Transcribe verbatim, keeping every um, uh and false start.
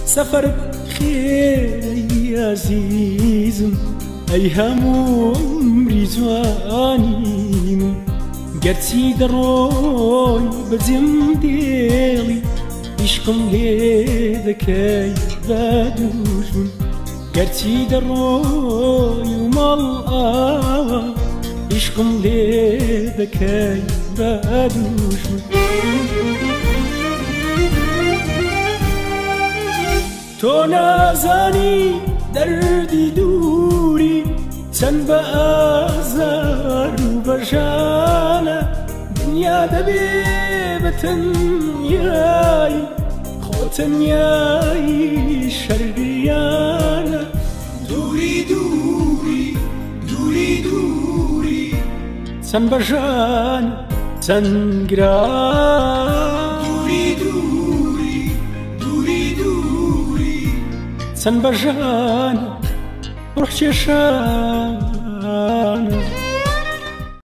سفر خير يا عزيزم أيهم عمري جواني قرتي دروي بزم ديلي عشقم ليدكاي بادوجون قرتي دروي ومالآ عشقم ليدكاي بادوجون تو نازانی دردی دوری چەند بە ئازار و بەژانە دنیا دەبێ بە تەنیایی خۆ تەنیایی شەرگریانە دووری دووری دووری دووری چەند بەژان چەند گران چەند بەژان ڕوح کێشان